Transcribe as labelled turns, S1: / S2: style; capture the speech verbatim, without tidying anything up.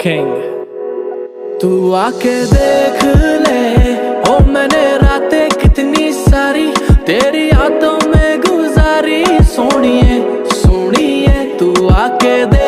S1: King. तू आके देख ले ओ मैंने रातें कितनी सारी तेरी यादों में गुजारी, सोनिए सोनिए तू आके देख